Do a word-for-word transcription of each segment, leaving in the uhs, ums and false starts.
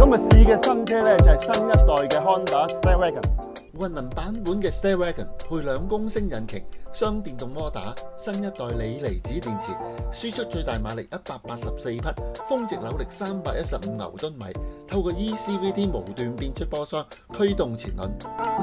今日試嘅新車咧就係新一代嘅 Honda Stairwagon。 混能版本嘅 Stairwagon 配兩公升引擎、雙電動摩打、新一代鋰離子電池，輸出最大馬力一百八十四匹，峰值扭力三百一十五牛頓米，透過 E C V T 無段變速波箱驅動前輪。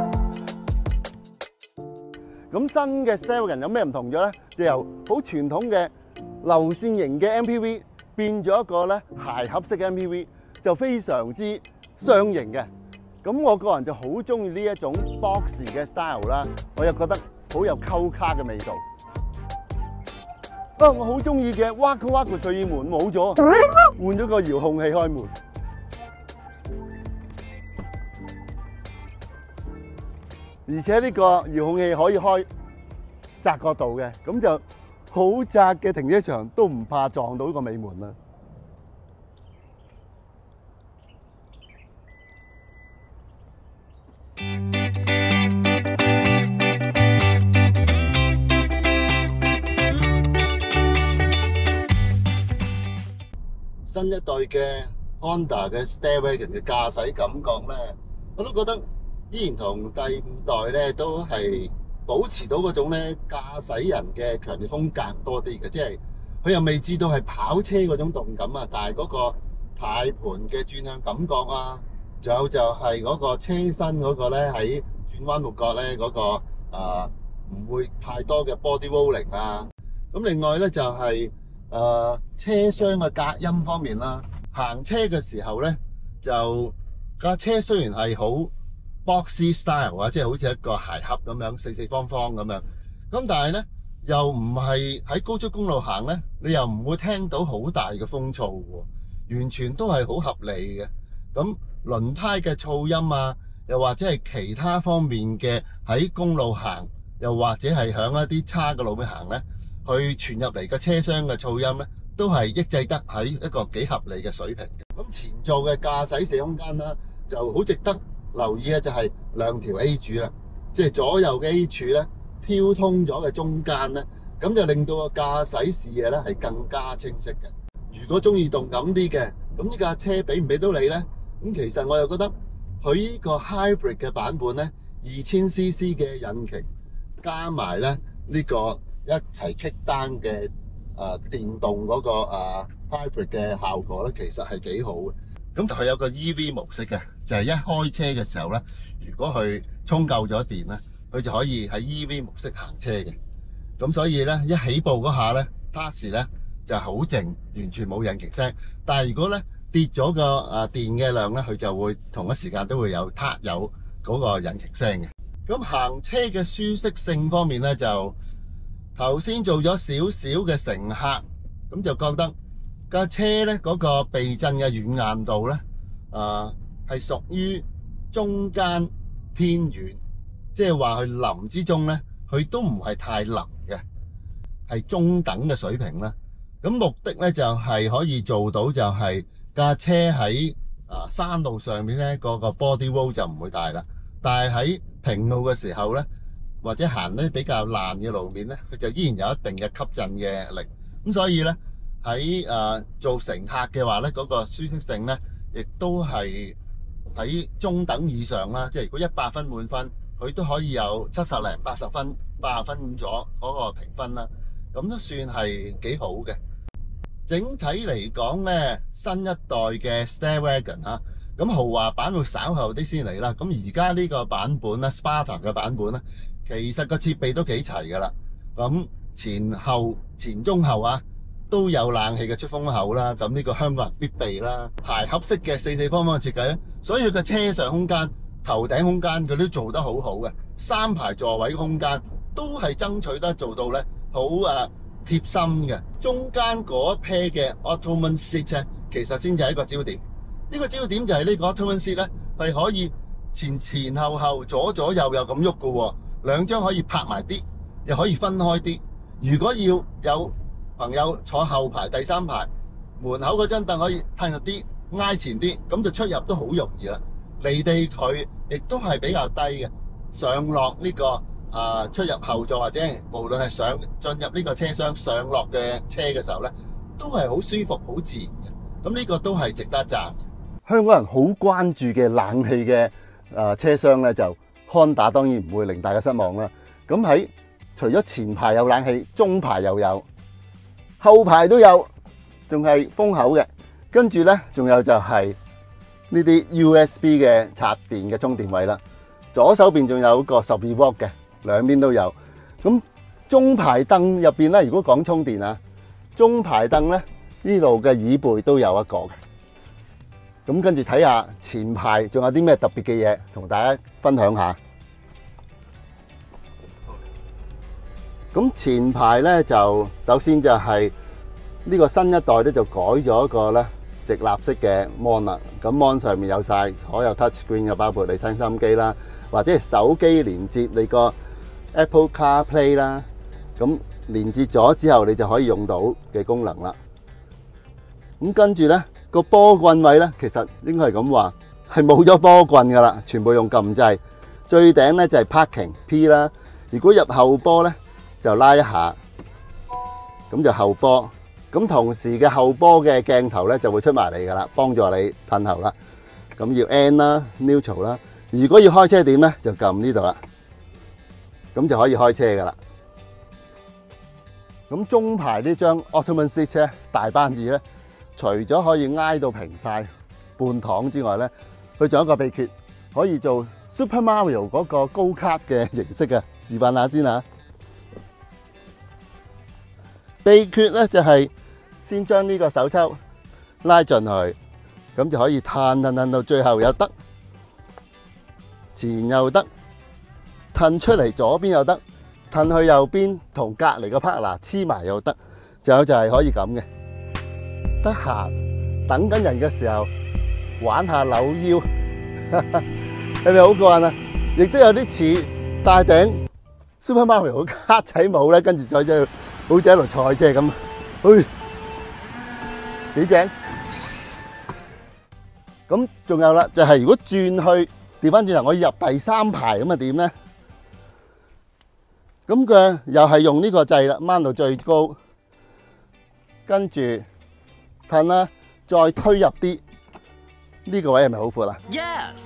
咁新嘅 Stairwagon 有咩唔同咗咧？就由好傳統嘅流線型嘅 M P V 變咗一個咧鞋盒式嘅 M P V， 就非常之雙型嘅。咁我個人就好中意呢一種 box 嘅 style 啦，我又覺得好有溝卡嘅味道。啊，我好中意嘅 Waku Waku 隨意門冇咗，換咗個遙控器開門。而且呢個遙控器可以開窄角度嘅，咁就好窄嘅停車場都唔怕撞到個尾門啦。 新一代嘅 Honda 嘅 Stairwagon 嘅駕駛感覺咧，我都覺得依然同第五代咧都係保持到嗰種咧駕駛人嘅強烈風格多啲嘅，即係佢又未至到係跑車嗰種動感啊，但係嗰個軚盤嘅轉向感覺啊，仲有就係嗰個車身嗰個咧喺轉彎抹角咧嗰個啊唔會太多嘅 body rolling 啊，咁另外咧就係、是。誒、呃、車廂嘅隔音方面啦，行車嘅時候咧，就架車雖然係好 boxy style 啊，即係好似一個鞋盒咁樣四四方方咁樣，咁但係咧又唔係喺高速公路行咧，你又唔會聽到好大嘅風噪喎，完全都係好合理嘅。咁輪胎嘅噪音啊，又或者係其他方面嘅喺公路行，又或者係響一啲差嘅路面行咧，去傳入嚟嘅車廂嘅噪音咧，都係抑制得喺一個幾合理嘅水平嘅。咁前座嘅駕駛室空間啦，就好值得留意嘅就係兩條 A 柱啦，即係左右嘅 A 柱咧挑通咗嘅中間咧，咁就令到個駕駛視野咧係更加清晰嘅。如果中意動感啲嘅，咁呢架車俾唔俾到你咧？咁其實我又覺得佢呢個 hybrid 嘅版本咧，二千 C C 嘅引擎加埋咧呢個一齊 kick down 嘅誒電動嗰個誒 hybrid 嘅效果咧，其實係幾好嘅。咁佢有個 E V 模式嘅，就係一開車嘅時候咧，如果佢充夠咗電咧，佢就可以喺 E V 模式行車嘅。咁所以咧，一起步嗰下咧，當時咧就係好靜，完全冇引擎聲。但係如果咧跌咗個誒電嘅量咧，佢就會同一時間都會有撻有嗰個引擎聲嘅。咁行車嘅舒適性方面咧，就頭先做咗少少嘅乘客，咁就覺得架車咧嗰個避震嘅軟硬度咧，啊係屬於中間偏軟，即係話佢腍之中咧，佢都唔係太腍嘅，係中等嘅水平啦。咁目的咧就係可以做到就係架車喺啊山路上面咧，嗰個 body roll 就唔會大啦，但係喺平路嘅時候咧，或者行咧比較爛嘅路面咧，佢就依然有一定嘅吸震嘅力。咁所以咧喺誒做乘客嘅話咧，嗰個舒適性咧，亦都係喺中等以上啦。即係如果一百分滿分，佢都可以有七十零八十分、八十分咗嗰個評分啦。咁都算係幾好嘅。整體嚟講咧，新一代嘅 Stairwagon 嚇，咁豪華版會稍後啲先嚟啦。咁而家呢個版本咧 ，Spartan 嘅版本咧，其實個設備都幾齊噶啦。咁前後前中後啊都有冷氣嘅出風口啦。咁呢個香港人必備啦。鞋盒式嘅四四方方嘅設計咧，所以佢嘅車上空間、頭頂空間佢都做得好好嘅。三排座位空間都係爭取得做到咧，好啊貼心嘅。中間嗰一 pair 嘅 Ottoman seat 咧，其實先至係一個焦點。呢個焦點就係呢個 Ottoman seat 咧，係可以前前後後、左左右右咁喐嘅喎。兩張可以拍埋啲，又可以分開啲。如果要有朋友坐後排、第三排，門口嗰張凳可以褪入啲、挨前啲，咁就出入都好容易啦。離地距亦都係比較低嘅，上落呢個啊出入後座或者無論係上進入呢個車廂上落嘅車嘅時候咧，都係好舒服、好自然嘅。咁呢個都係值得讚嘅。 香港人好關注嘅冷氣嘅誒車廂咧，就 Honda 當然唔會令大家失望啦。咁喺除咗前排有冷氣，中排又有，後排都有，仲係封口嘅。跟住咧，仲有就係呢啲 U S B 嘅插電嘅充電位啦。左手邊仲有個十二伏嘅，兩邊都有。咁中排凳入邊咧，如果講充電啊，中排凳咧呢度嘅椅背都有一個嘅。咁跟住睇下前排仲有啲咩特別嘅嘢，同大家分享下。咁前排咧就首先就係呢個新一代咧就改咗一個咧直立式嘅 mon 啦。咁 mon 上面有晒所有 touch screen 嘅，包括你聽收音機啦，或者係手機連接你個 Apple CarPlay 啦。咁連接咗之後，你就可以用到嘅功能啦。咁跟住咧個波棍位咧，其實應該係咁話，係冇咗波棍噶啦，全部用撳掣。最頂咧就係 Parking P 啦。如果入後波咧，就拉一下，咁就後波。咁同時嘅後波嘅鏡頭咧就會出埋嚟噶啦，幫助你褪後啦。咁要 N 啦、Neutral 啦。如果要開車點咧，就撳呢度啦，咁就可以開車噶啦。咁中排呢張 Ottoman Seat 咧，大班椅咧，除咗可以挨到平晒半躺之外咧，佢仲有一個秘訣，可以做 Super Mario 嗰個高卡嘅形式嘅，示範下先嚇。秘訣咧就係先將呢個手抽拉進去，咁就可以褪褪褪到最後又得，前又得，褪出嚟左邊又得，褪去右邊同隔離個 partner 黐埋又得，仲有就係可以咁嘅。得閒等緊人嘅時候玩下扭腰，係咪好過癮啊？亦都有啲似戴頂 Super Mario 嘅卡仔帽咧，跟住再再好似喺度賽車咁，嘿，幾正！咁仲有啦，就係如果轉去調翻轉頭，我要入第三排咁啊點咧？咁佢又係用呢個掣啦，掹到最高，跟住褪啦，再推入啲，呢個位係咪好闊啊 Yes。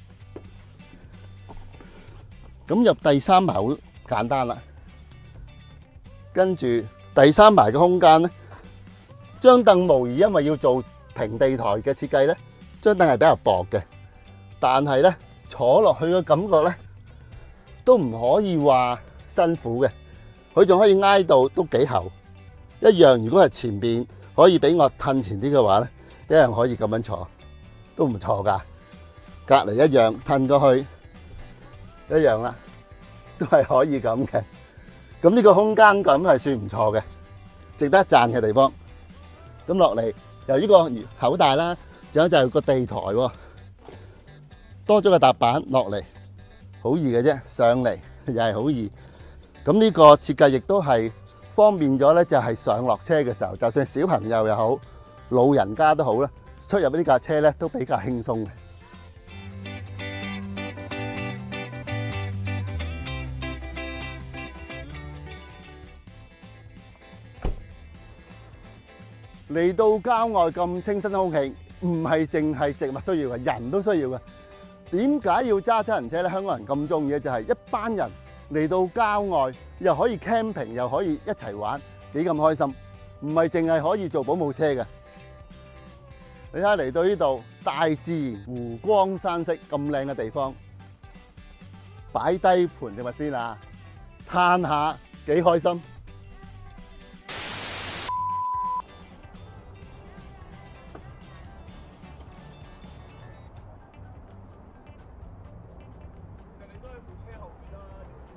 咁入第三排好簡單啦。跟住第三排嘅空間咧，張凳無疑因為要做平地台嘅設計咧，張凳係比較薄嘅，但係咧坐落去嘅感覺咧都唔可以話辛苦嘅，佢仲可以挨到都幾厚一樣。如果係前邊可以俾我褪前啲嘅話咧，一樣可以咁樣坐，都唔錯㗎。隔離一樣褪過去一樣啦，都係可以咁嘅。咁呢個空間感係算唔錯嘅，值得讚嘅地方。咁落嚟由呢個口大啦，仲有就係個地台喎，多咗個踏板落嚟，好易嘅啫，上嚟又係好易。咁呢個設計亦都係方便咗咧，就係上落車嘅時候，就算小朋友又好，老人家都好啦，出入呢架車咧都比較輕鬆嘅。嚟到郊外咁清新空氣，唔係淨係植物需要嘅，人都需要嘅。點解要揸七人車咧？香港人咁中意嘅就係一班人嚟到郊外，又可以 camping， 又可以一齊玩，幾咁開心。唔係淨係可以做保姆車嘅。你睇下嚟到呢度，大自然湖光山色咁靚嘅地方，擺低盤植物先啊，嘆下幾開心。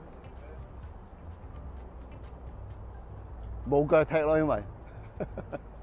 冇腳踢咯，因為